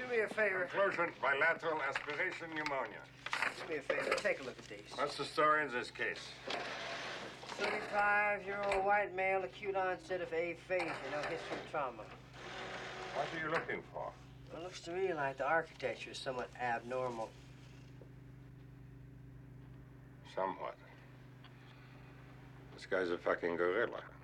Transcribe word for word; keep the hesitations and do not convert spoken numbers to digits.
Do me a favor. Conclusion, bilateral aspiration pneumonia. Do me a favor. Take a look at these. What's the story in this case? thirty-five-year-old white male, acute onset of aphasia, no history of trauma. What are you looking for? Well, it looks to me like the architecture is somewhat abnormal. Somewhat. This guy's a fucking gorilla.